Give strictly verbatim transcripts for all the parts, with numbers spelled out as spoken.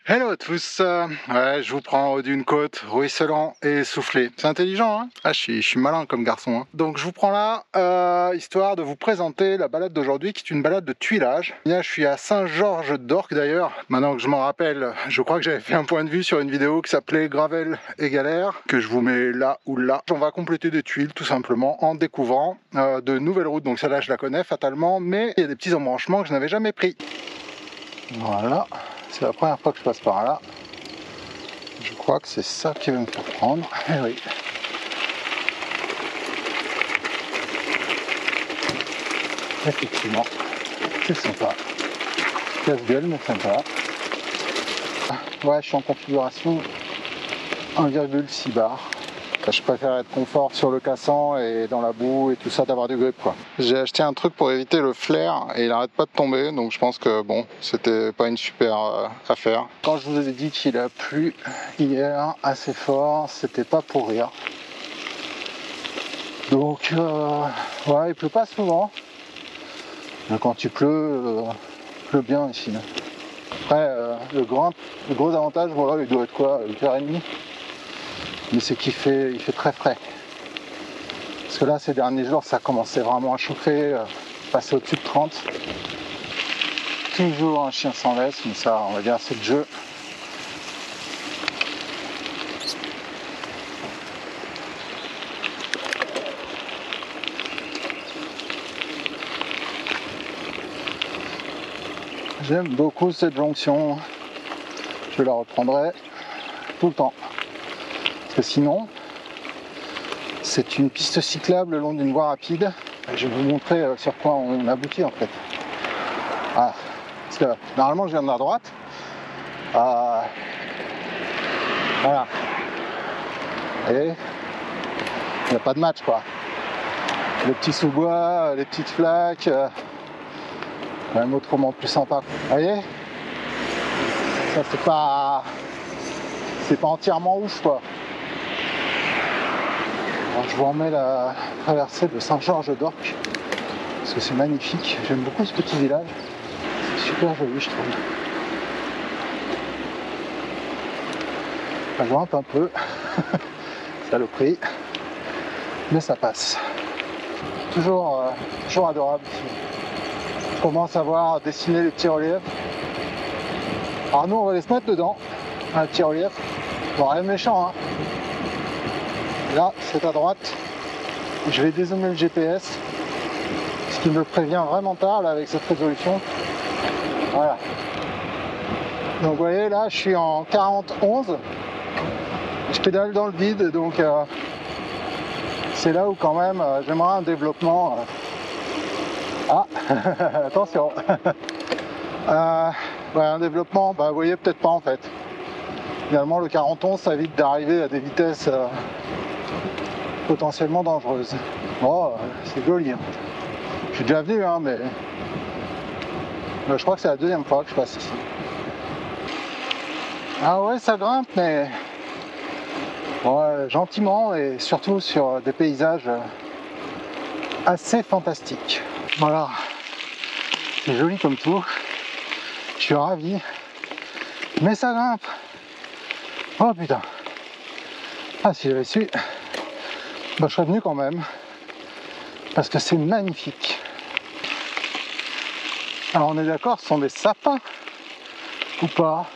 Hello à tous, euh, ouais, je vous prends en haut d'une côte, ruisselant et soufflé. C'est intelligent, hein? Ah, je suis, je suis malin comme garçon. Hein. Donc je vous prends là, euh, histoire de vous présenter la balade d'aujourd'hui, qui est une balade de tuilage. Là, je suis à Saint-Georges-d'Orc d'ailleurs. Maintenant que je m'en rappelle, je crois que j'avais fait un point de vue sur une vidéo qui s'appelait Gravel et Galère, que je vous mets là ou là. On va compléter des tuiles tout simplement en découvrant euh, de nouvelles routes. Donc celle-là, je la connais fatalement, mais il y a des petits embranchements que je n'avais jamais pris. Voilà. C'est la première fois que je passe par là. Je crois que c'est ça qui va me faire prendre. Eh oui. Effectivement, c'est sympa. Casse-gueule, mais sympa. Ouais, je suis en configuration un virgule six bar. Je préfère être confort sur le cassant et dans la boue et tout ça, d'avoir du grip quoi. J'ai acheté un truc pour éviter le flair et il arrête pas de tomber, donc je pense que bon, c'était pas une super euh, affaire. Quand je vous ai dit qu'il a plu hier assez fort, c'était pas pour rire. Donc euh, ouais, il pleut pas souvent. Mais quand il pleut, euh, il pleut bien ici. Après, euh, le, grand, le gros avantage, voilà, il doit être quoi, huit heures trente. Mais c'est qu'il fait, il fait très frais. Parce que là, ces derniers jours, ça commençait vraiment à chauffer, euh, passer au-dessus de trente. Toujours un chien sans laisse, mais ça, on va dire, c'est le jeu. J'aime beaucoup cette jonction. Je la reprendrai tout le temps. Parce que sinon, c'est une piste cyclable le long d'une voie rapide. Je vais vous montrer sur quoi on aboutit en fait. Ah, parce que normalement je viens de la droite. Euh, voilà. Et il n'y a pas de match quoi. Les petits sous-bois, les petites flaques, euh, même autrement plus sympa. Vous voyez? Ça c'est pas. C'est pas entièrement ouf quoi. Alors, je vous remets la traversée de Saint-Georges-d'Orc parce que c'est magnifique. J'aime beaucoup ce petit village. C'est super joli, je trouve. Ça grimpe un peu. Saloperie. Mais ça passe. Toujours, euh, toujours adorable ici. Je commence à voir dessiner les petits reliefs. Alors nous, on va les se mettre dedans. Un petit relief. Bon, rien de méchant, hein. Là, c'est à droite. Je vais dézoomer le G P S, ce qui me prévient vraiment tard là, avec cette résolution. Voilà. Donc vous voyez, là, je suis en quarante onze. Je pédale dans le vide, donc euh, c'est là où quand même euh, j'aimerais un développement. Euh... Ah, attention. euh, ouais, un développement, bah, vous voyez, peut-être pas en fait. Finalement, le quarante onze, ça évite d'arriver à des vitesses euh, potentiellement dangereuses. Oh, c'est joli. Hein. Je suis déjà venu, hein, mais... mais je crois que c'est la deuxième fois que je passe ici. Ah ouais, ça grimpe, mais ouais, gentiment et surtout sur des paysages assez fantastiques. Voilà, c'est joli comme tout. Je suis ravi, mais ça grimpe. Oh putain. Ah, si j'avais su... Bah, je serais venu quand même, parce que c'est magnifique. Alors on est d'accord, ce sont des sapins ou pas?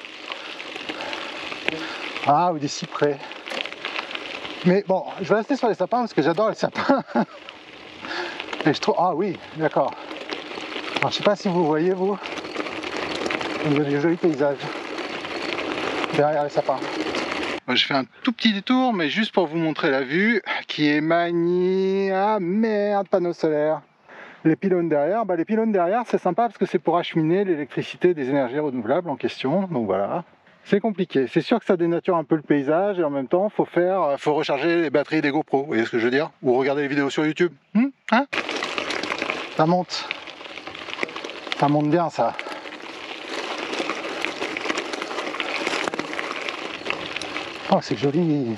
Ah, ou des cyprès. Mais bon, je vais rester sur les sapins parce que j'adore les sapins. Et je trouve... Ah oui, d'accord. Alors je sais pas si vous voyez, vous, il y a des jolis paysages derrière les sapins. Je fais un tout petit détour, mais juste pour vous montrer la vue, qui est magnifique. Ah merde, panneau solaire. Les pylônes derrière, bah les pylônes derrière, c'est sympa parce que c'est pour acheminer l'électricité des énergies renouvelables en question. Donc voilà, c'est compliqué. C'est sûr que ça dénature un peu le paysage et en même temps, faut faire, faut recharger les batteries des GoPro. Vous voyez ce que je veux dire? Ou regarder les vidéos sur YouTube. Hum, hein? Ça monte. Ça monte bien ça. Oh, c'est joli.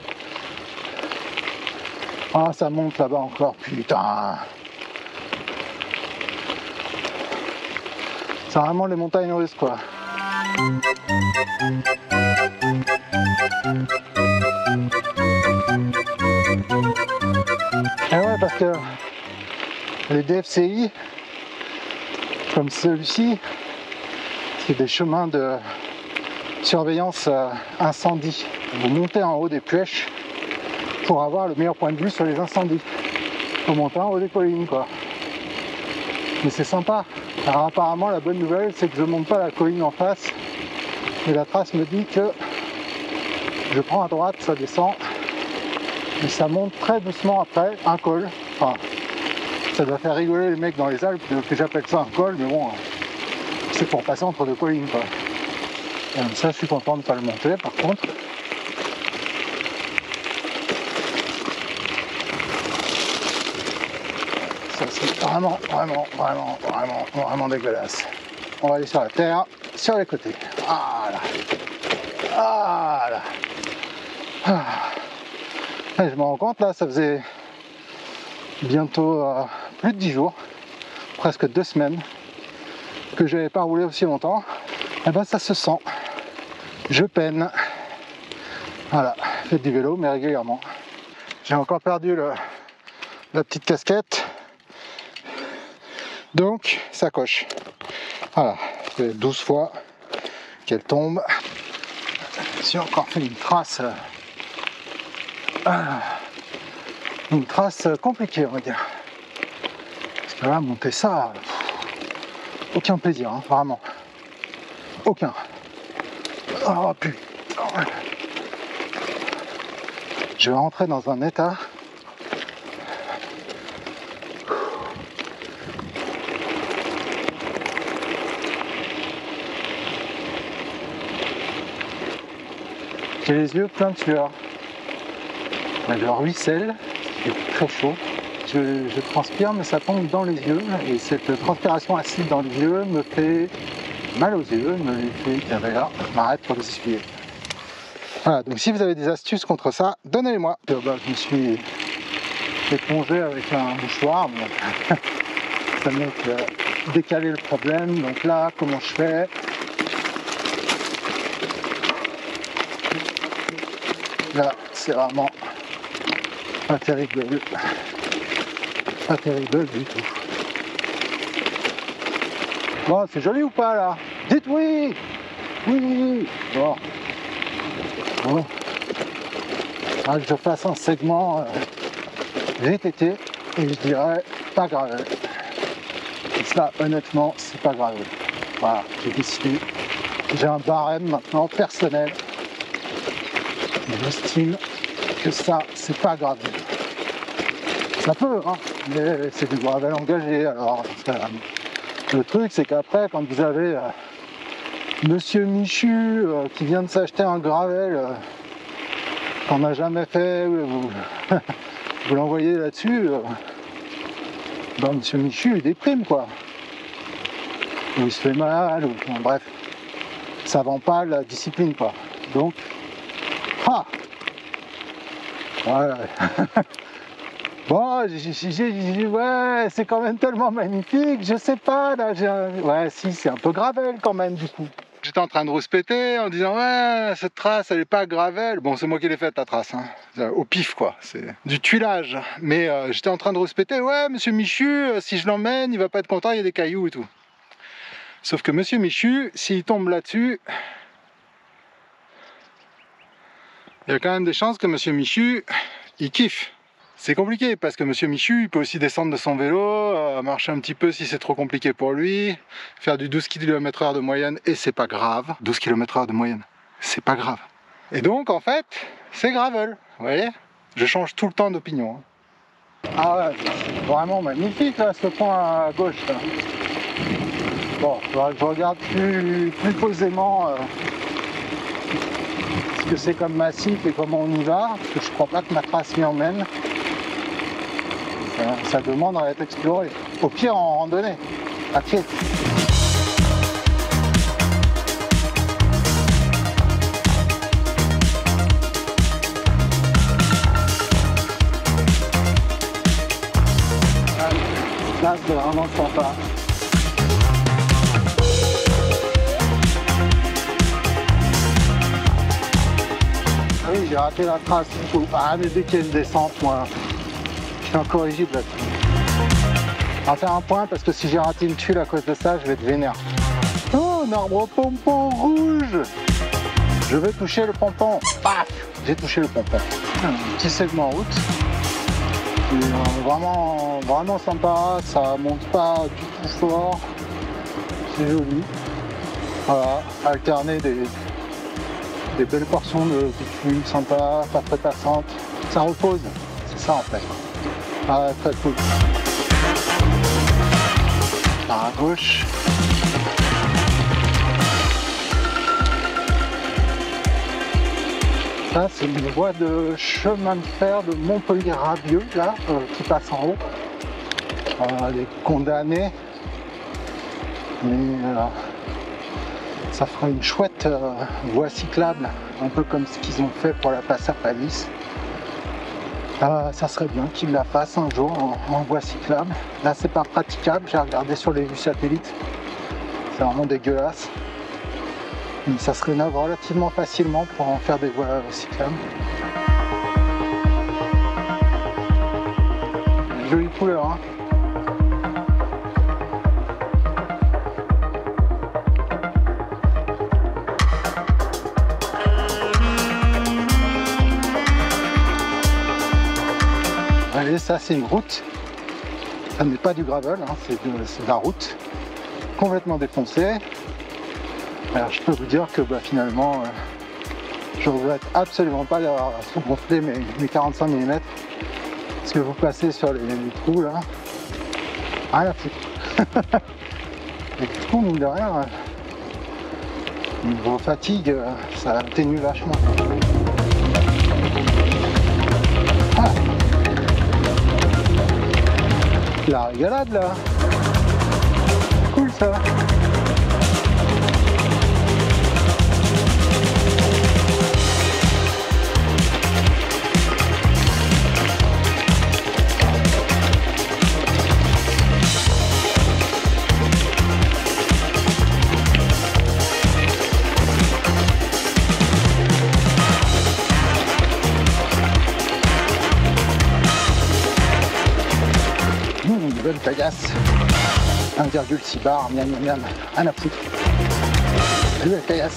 Ah, ça monte là-bas encore, putain. C'est vraiment les montagnes russes, quoi. Et ouais, parce que les D F C I, comme celui-ci, c'est des chemins de surveillance euh, incendie. Vous montez en haut des pêches pour avoir le meilleur point de vue sur les incendies. Faut monter en haut des collines, quoi. Mais c'est sympa. Alors apparemment, la bonne nouvelle, c'est que je monte pas la colline en face, mais la trace me dit que je prends à droite, ça descend, et ça monte très doucement après, un col. Enfin, ça doit faire rigoler les mecs dans les Alpes que j'appelle ça un col, mais bon, c'est pour passer entre deux collines, quoi. Et ça, je suis content de ne pas le monter, par contre. Ça, c'est vraiment, vraiment, vraiment, vraiment, vraiment dégueulasse. On va aller sur la terre, sur les côtés. Voilà. Voilà. Ah. Et je me rends compte, là, ça faisait bientôt euh, plus de dix jours, presque deux semaines, que je n'avais pas roulé aussi longtemps. Et ben ça se sent. Je peine. Voilà, faites du vélo, mais régulièrement. J'ai encore perdu le, la petite casquette. Donc, ça coche. Voilà, ça fait douze fois qu'elle tombe. J'ai encore fait une trace. Euh, une trace compliquée, on va dire. Parce que là, monter ça, pff, aucun plaisir, hein, vraiment. Aucun. Oh putain. Je vais rentrer dans un état. J'ai les yeux pleins de sueur. Je ruisselle, c'est très chaud. Je, je transpire, mais ça tombe dans les yeux. Et cette transpiration acide dans les yeux me fait mal aux yeux, me fait là, je m'arrête pour les essuyer. Voilà, donc si vous avez des astuces contre ça, donnez-les-moi. Euh, bah, je me suis épongé avec un mouchoir, mais ça m'a euh, décalé le problème. Donc là, comment je fais? Là, c'est vraiment pas terrible, pas terrible du tout. Bon, c'est joli ou pas là? Dites oui! Oui! Bon. Bon. Ah, je fasse un segment euh, V T T et je dirais pas grave. Et ça, honnêtement, c'est pas grave. Voilà, j'ai décidé. J'ai un barème maintenant personnel. J'estime que ça, c'est pas grave. Ça peut, hein, mais c'est du gravel engagé. Alors, ça, le truc, c'est qu'après, quand vous avez euh, Monsieur Michu euh, qui vient de s'acheter un gravel euh, qu'on n'a jamais fait, vous, vous l'envoyez là-dessus, euh, ben, Monsieur Michu, il déprime, quoi. Ou il se fait mal, ou bon, bref, ça vend pas la discipline, quoi. Donc, ah ouais. Bon, j'ai, j'ai, ouais, c'est quand même tellement magnifique, je sais pas, là, j'ai un... ouais, si, c'est un peu gravel quand même, du coup. J'étais en train de rouspéter en disant, ouais, cette trace, elle est pas gravel. Bon, c'est moi qui l'ai faite, la trace, hein. Au pif, quoi, c'est du tuilage. Mais euh, j'étais en train de rouspéter, ouais, Monsieur Michu, euh, si je l'emmène, il va pas être content, il y a des cailloux et tout. Sauf que Monsieur Michu, s'il tombe là-dessus, il y a quand même des chances que Monsieur Michu, il kiffe. C'est compliqué parce que Monsieur Michu, il peut aussi descendre de son vélo, euh, marcher un petit peu si c'est trop compliqué pour lui, faire du douze kilomètres heure de moyenne et c'est pas grave. douze kilomètres heure de moyenne, c'est pas grave. Et donc en fait, c'est gravel, vous voyez? Je change tout le temps d'opinion. Hein. Ah ouais, c'est vraiment magnifique là, ce point à gauche. Là. Bon, il faudra que je regarde plus, plus posément euh, ce que c'est comme massif et comment on y va, parce que je crois pas que ma trace m'y emmène. Ça, ça demande à être exploré. Au pire en randonnée, à pied. Là, c'est vraiment sympa. j'ai raté la trace. Ah, mais dès qu'il y a une descente, moi, je suis incorrigible là-dessus. On va faire un point parce que si j'ai raté une tuile à cause de ça, je vais être vénère. Oh, un arbre pompon rouge! Je vais toucher le pompon. Paf! J'ai touché le pompon. Un petit segment en route. Et, euh, vraiment, vraiment sympa. Ça monte pas du tout fort. C'est joli. Voilà, alterner des, des belles portions de bitume sympa, pas très passantes. Ça repose. C'est ça en fait. Ah, très cool. Par à gauche. Ça, c'est une voie de chemin de fer de Montpellier-Rabieux, là, euh, qui passe en haut. Euh, les condamnés. Mais euh, ça fera une chouette euh, voie cyclable, un peu comme ce qu'ils ont fait pour la Passer Palice. Euh, ça serait bien qu'ils la fassent un jour en, en voie cyclable. Là, c'est pas praticable, j'ai regardé sur les vues satellites. C'est vraiment dégueulasse. Mais ça se rénove relativement facilement pour en faire des voies cyclables. Jolie couleur, hein. Allez, ça c'est une route. Ça n'est pas du gravel, hein, c'est de, de la route complètement défoncée. Alors je peux vous dire que bah, finalement euh, je regrette absolument pas d'avoir gonflé mes, mes quarante-cinq millimètres parce que vous passez sur les, les trous là, rien à foutre. Et du coup mine de rien, euh, niveau fatigue, euh, ça atténue vachement. Ah. La régalade là, cool ça. Bonne caillasse, un virgule six bar, miam miam miam, un à foutre. Salut la caillasse.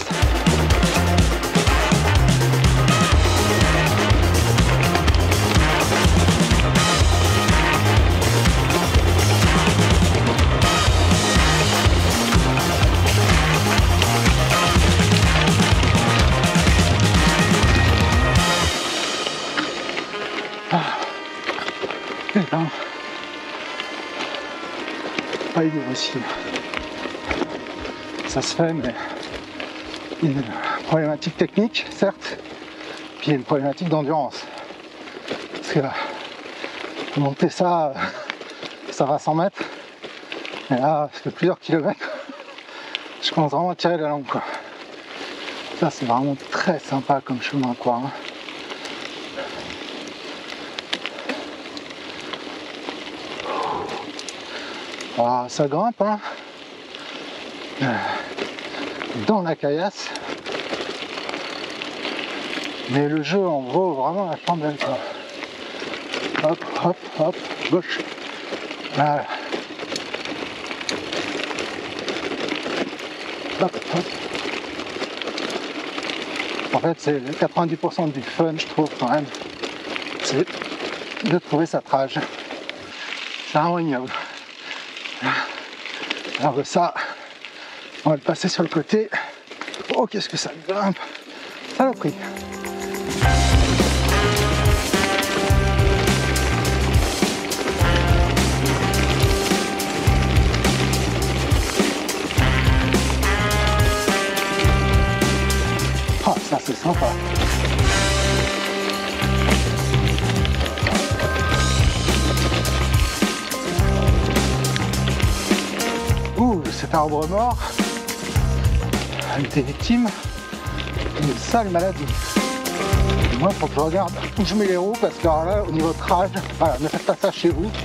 Ah. Putain. Pas idée aussi. Ça se fait, mais il y a une problématique technique, certes, puis il y a une problématique d'endurance. Parce que monter ça, ça va cent mètres, et là, ça fait plusieurs kilomètres. Je commence vraiment à tirer la langue, quoi. Ça, c'est vraiment très sympa comme chemin, quoi. Hein. Ah, ça grimpe, hein, dans la caillasse, mais le jeu en vaut vraiment la chandelle, quoi. Hop, hop, hop, gauche, voilà. Hop, hop. En fait, c'est quatre-vingt-dix pour cent du fun, je trouve, quand même, c'est de trouver sa trage. C'est vraiment ignoble. Alors ça, on va le passer sur le côté. Oh, qu'est-ce que ça grimpe! Saloperie! Ah, ça c'est sympa! Ouh, cet arbre mort a été victime d'une sale maladie. Et moi, il faut que je regarde où je mets les roues parce que là, au niveau trage, voilà, ne faites pas ça chez vous.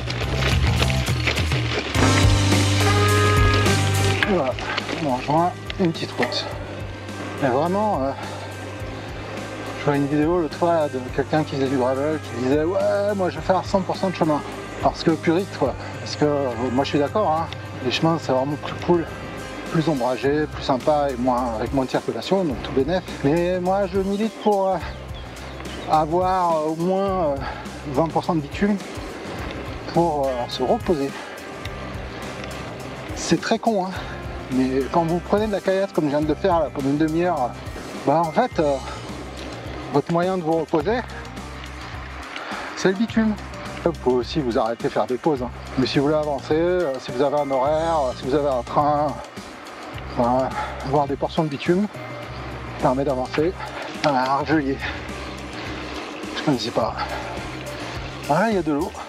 Et voilà, on rejoint une petite route. Mais vraiment, euh, Je vois une vidéo l'autre fois là, de quelqu'un qui faisait du gravel, qui disait ouais moi je vais faire cent pour cent de chemin. Parce que puriste quoi. Parce que euh, moi je suis d'accord, hein, les chemins c'est vraiment plus cool, plus ombragé, plus sympa et moins, avec moins de circulation, donc tout bénef. Mais moi je milite pour euh, avoir euh, au moins euh, vingt pour cent de bitume pour euh, se reposer. C'est très con, hein, mais quand vous prenez de la caillasse comme je viens de le faire là, pendant une demi-heure, bah en fait, euh, votre moyen de vous reposer, c'est le bitume. Vous pouvez aussi vous arrêter faire des pauses, hein. Mais si vous voulez avancer, euh, si vous avez un horaire, euh, si vous avez un train, voilà, avoir des portions de bitume permet d'avancer. Ah, Argelier, je ne connaissais pas. Voilà, il y a de l'eau.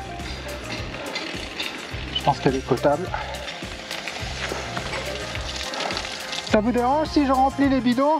Je pense qu'elle est potable. Ça vous dérange si je remplis les bidons?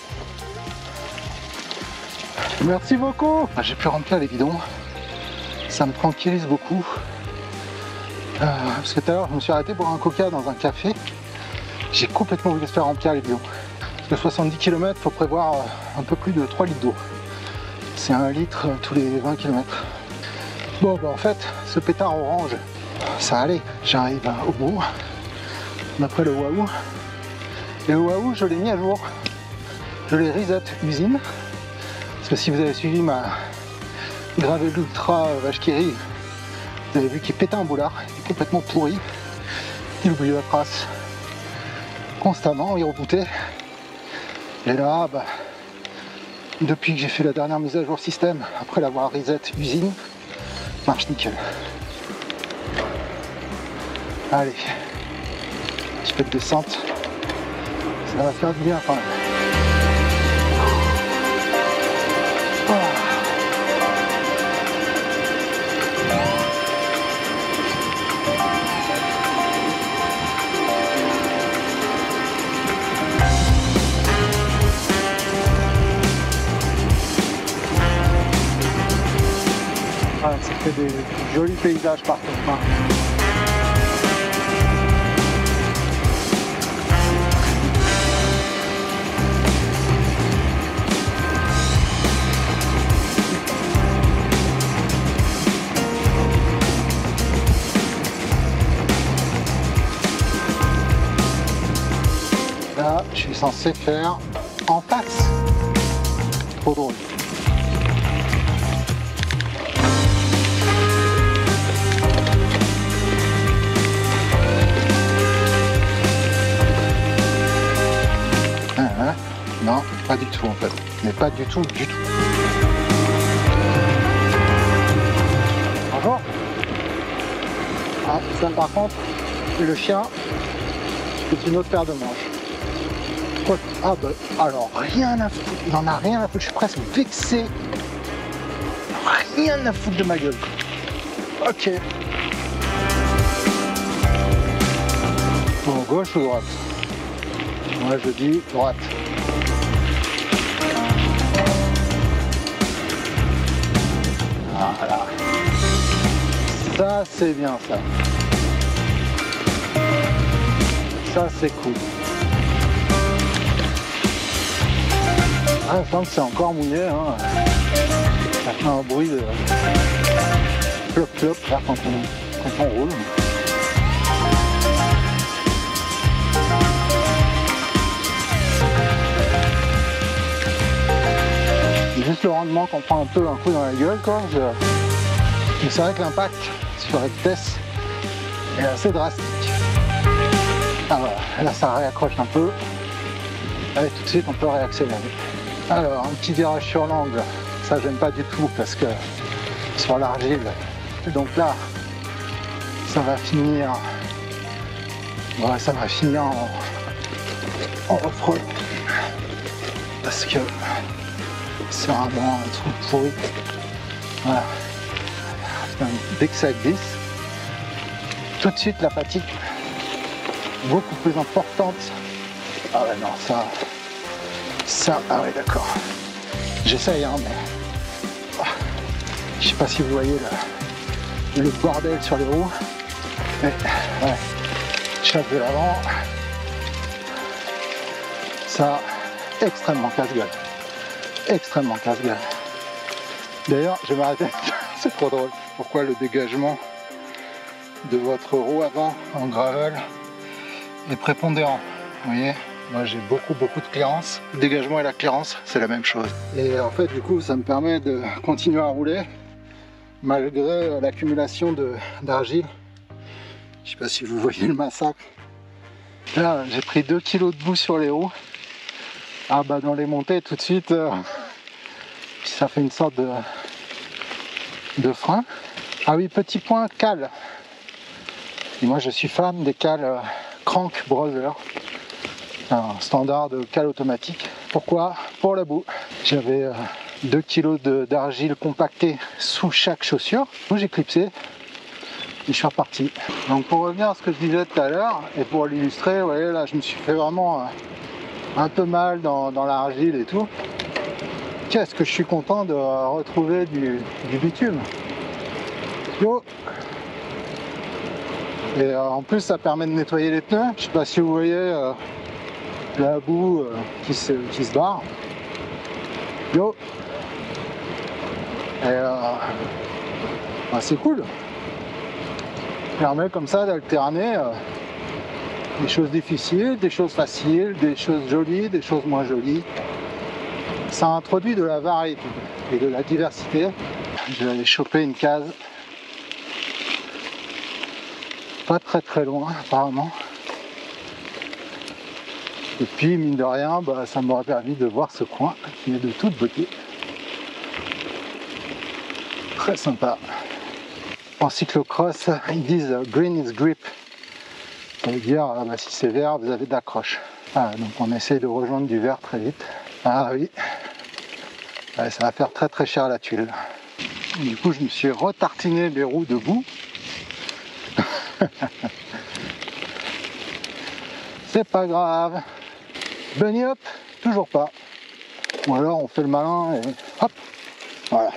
Merci beaucoup. J'ai pu remplir les bidons. Ça me tranquillise beaucoup. Euh, parce que tout à l'heure, je me suis arrêté pour un coca dans un café. J'ai complètement voulu se faire remplir les bidons. Parce que soixante-dix kilomètres, il faut prévoir un peu plus de trois litres d'eau. C'est un litre tous les vingt kilomètres. Bon, bah en fait, ce pétard orange, ça allait. J'arrive au bout. D'après le Wahoo. Et le Wahoo, je l'ai mis à jour. Je l'ai reset usine. Parce que si vous avez suivi ma Gravel Ultra vache qui rit, vous avez vu qu'il pétait un boulard, il est complètement pourri, il oublie la trace constamment, il rebootait. Et là, bah, depuis que j'ai fait la dernière mise à jour système, après l'avoir reset usine, marche nickel. Allez, un petit peu de descente, ça va faire du bien quand même. Ah, ça fait des jolis paysages partout. Hein. Là, je suis censé faire en face. Trop drôle. Non, pas du tout en fait, mais pas du tout, du tout. Bonjour. Ah, ça par contre, le chien, c'est une autre paire de manches. Quoi? Ah bah, alors rien à foutre, il en a rien à foutre, je suis presque vexé. Rien à foutre de ma gueule. Ok. Bon, gauche ou droite? Moi je dis droite. Voilà. Ça c'est bien ça. Ça c'est cool. Ah, je sens que c'est encore mouillé, hein. Ça fait un bruit de plop plop là quand on, quand on roule. Juste le rendement qu'on prend un peu un coup dans la gueule quoi. Je... Mais c'est vrai que l'impact sur la vitesse est assez drastique. Ah voilà, là ça réaccroche un peu. Allez, tout de suite on peut réaccélérer. Alors un petit virage sur l'angle, ça j'aime pas du tout parce que sur l'argile. Donc là, ça va finir. Ouais, ça va finir en, en off-road. Parce que c'est vraiment un truc pourri. Voilà. Dès que ça glisse, tout de suite la fatigue beaucoup plus importante. Ah ouais non ça. Ça, ah ouais d'accord. J'essaye hein mais. Oh, je sais pas si vous voyez le, le bordel sur les roues. Mais ouais. Chape de l'avant. Ça extrêmement casse-gueule. extrêmement casse-gueule. D'ailleurs, je vais m'arrêter, c'est trop drôle. Pourquoi le dégagement de votre roue avant en gravel est prépondérant? Vous voyez, moi j'ai beaucoup beaucoup de clairance. Le dégagement et la clairance, c'est la même chose. Et en fait, du coup, ça me permet de continuer à rouler malgré l'accumulation d'argile. Je sais pas si vous voyez le massacre. Là, j'ai pris deux kilos de boue sur les roues. Ah bah dans les montées, tout de suite, euh, ça fait une sorte de, de frein. Ah oui, petit point, cale. Et moi, je suis fan des cales euh, Crank Brother. Un standard de cale automatique. Pourquoi? Pour la boue. J'avais euh, deux kilos d'argile compactée sous chaque chaussure. Donc j'ai clipsé et je suis reparti. Donc pour revenir à ce que je disais tout à l'heure, et pour l'illustrer, vous voyez là, je me suis fait vraiment euh, un peu mal dans, dans l'argile et tout. Qu'est-ce que je suis content de retrouver du, du bitume. Yo. Et euh, en plus ça permet de nettoyer les pneus. Je sais pas si vous voyez euh, la boue euh, qui, se, qui se barre. Yo. Et euh, bah, c'est cool. Ça permet comme ça d'alterner euh, des choses difficiles, des choses faciles, des choses jolies, des choses moins jolies. Ça introduit de la variété et de la diversité. Je vais aller choper une case pas très très loin apparemment. Et puis mine de rien, bah, ça m'aurait permis de voir ce coin qui est de toute beauté. Très sympa. En cyclocross, ils disent green is grip. Ça veut dire bah, si c'est vert, vous avez d'accroche. Ah, donc on essaye de rejoindre du vert très vite. Ah oui, ouais, ça va faire très très cher la tuile. Et du coup, je me suis retartiné les roues de boue. C'est pas grave. Bunny hop, toujours pas. Ou alors on fait le malin et hop, voilà.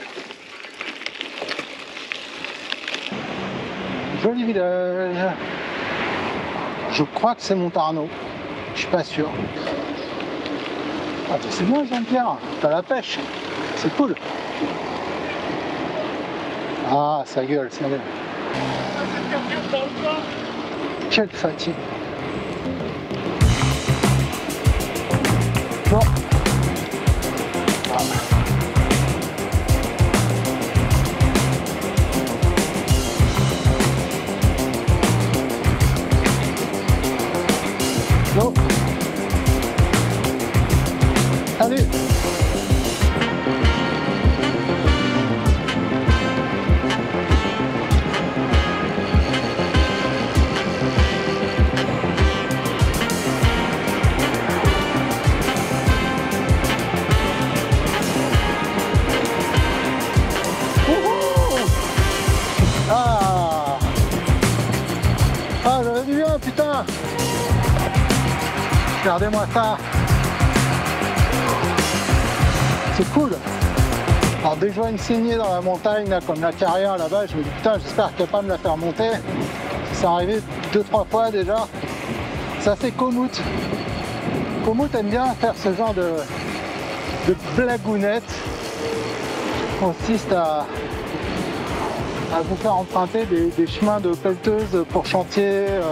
Joli village. Je crois que c'est Montarno. Je suis pas sûr. Ah, c'est bien Jean-Pierre, t'as la pêche. C'est cool. Ah, ça gueule, ça gueule. Quelle fatigue. Bon. Ah. Bon. Allez. Putain, regardez-moi ça, c'est cool. Alors dès que je vois une saignée dans la montagne là, comme la carrière là-bas, je me dis putain, j'espère qu'elle va pas me la faire monter. C'est arrivé deux trois fois déjà. Ça c'est Komoot. Komoot aime bien faire ce genre de, de blagounette qui consiste à à vous faire emprunter des, des chemins de pelleteuse pour chantier euh,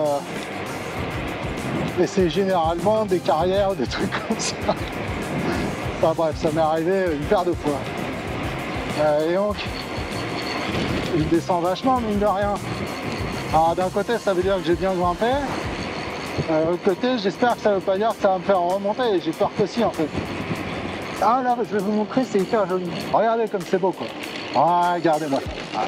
et c'est généralement des carrières, des trucs comme ça. Enfin bref, ça m'est arrivé une paire de fois. Euh, et donc, il descend vachement, mine de rien. Alors d'un côté, ça veut dire que j'ai bien grimpé. Euh, de l'autre côté, j'espère que ça veut pas dire que ça va me faire remonter. Et j'ai peur que si, en fait. Ah là, je vais vous montrer, c'est hyper joli. Regardez comme c'est beau, quoi. Ah, regardez-moi.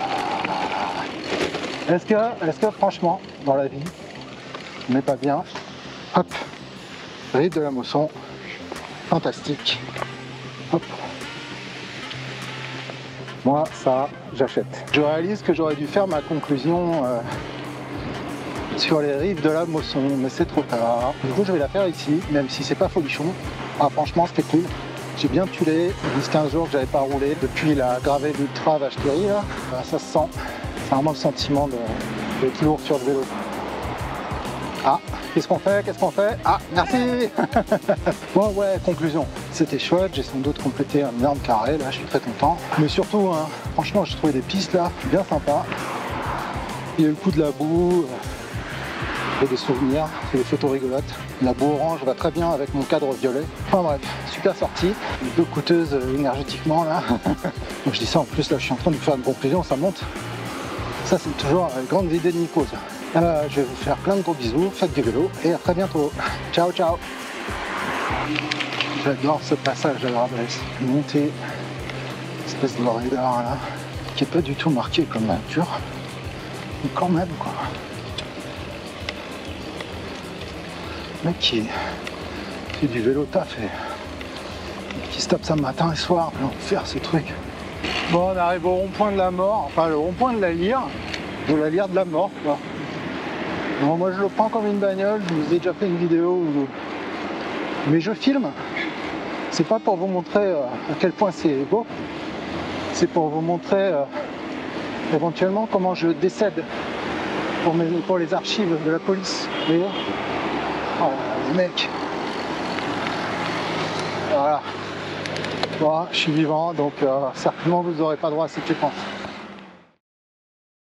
Est-ce que, est-ce que franchement, dans la vie, on n'est pas bien? Hop, rive de la Mosson, fantastique. Hop. Moi, ça, j'achète. Je réalise que j'aurais dû faire ma conclusion euh, sur les rives de la Mosson, mais c'est trop tard. Du coup, je vais la faire ici, même si c'est pas folichon. Ah, franchement, c'était cool. J'ai bien tué dix quinze jours que j'avais pas roulé depuis la gravée d'Ultra Vacheterie là. Ça se sent. C'est vraiment le sentiment d'être lourd sur le vélo. Ah, Qu'est-ce qu'on fait? Qu'est-ce qu'on fait? Ah, merci. Bon, ouais, conclusion. C'était chouette, j'ai sans doute complété un énorme carré, là, je suis très content. Mais surtout, hein, franchement, j'ai trouvé des pistes là, bien sympa. Il y a eu le coup de la boue, euh, et des souvenirs, et des photos rigolotes. La boue orange va très bien avec mon cadre violet. Enfin bref, super sortie, un peu coûteuse euh, énergétiquement là. Donc je dis ça en plus, là, je suis en train de faire une conclusion, ça monte. Ça, c'est toujours une grande idée de Nico, ça. Euh, je vais vous faire plein de gros bisous, faites du vélo et à très bientôt. Ciao, ciao. J'adore ce passage à la Bresse. Montée, espèce de radar là, qui est pas du tout marqué comme nature, mais quand même quoi. Le mec qui fait du vélo taf et qui se tape ça matin et soir, pour faire ce truc. Bon, on arrive au rond-point de la mort, enfin le rond-point de la lyre, de la lyre de la mort quoi. Bon, moi je le prends comme une bagnole, je vous ai déjà fait une vidéo où... mais je filme. C'est pas pour vous montrer euh, à quel point c'est beau, c'est pour vous montrer euh, éventuellement comment je décède pour, mes, pour les archives de la police. Vous voyez, oh, les mecs. Voilà. Voilà, je suis vivant, donc euh, certainement vous n'aurez pas droit à cette séquence.